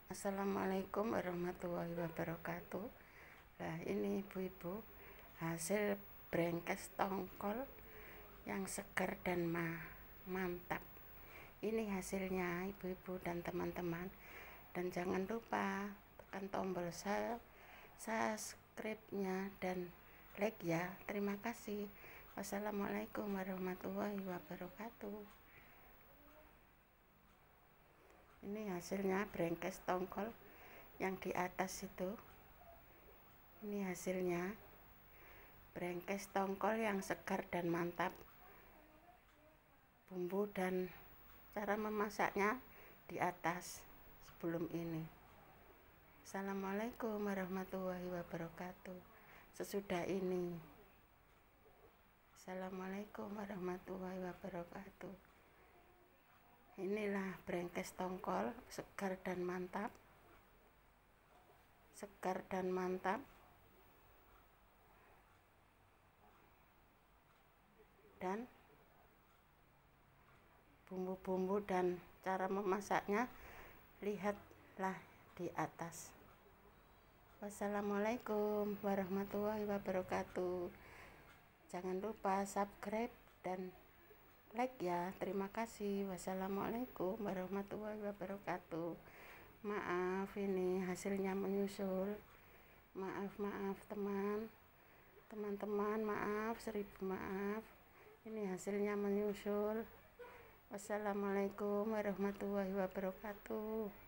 Assalamualaikum warahmatullahi wabarakatuh. Nah, ini ibu-ibu hasil brengkes tongkol yang segar dan mantap. Ini hasilnya ibu-ibu dan teman-teman. Dan jangan lupa tekan tombol subscribe-nya dan like ya. Terima kasih. Wassalamualaikum warahmatullahi wabarakatuh. Ini hasilnya brengkes tongkol yang di atas itu. Ini hasilnya brengkes tongkol yang segar dan mantap. Bumbu dan cara memasaknya di atas sebelum ini. Assalamualaikum warahmatullahi wabarakatuh. Sesudah ini, assalamualaikum warahmatullahi wabarakatuh. Inilah brengkes tongkol segar dan mantap. Segar dan mantap. Dan bumbu-bumbu dan cara memasaknya lihatlah di atas. Wassalamualaikum warahmatullahi wabarakatuh. Jangan lupa subscribe dan like ya. Terima kasih. Wassalamualaikum warahmatullahi wabarakatuh. Maaf, ini hasilnya menyusul. Maaf teman-teman, maaf, 1000 maaf. Ini hasilnya menyusul. Wassalamualaikum warahmatullahi wabarakatuh.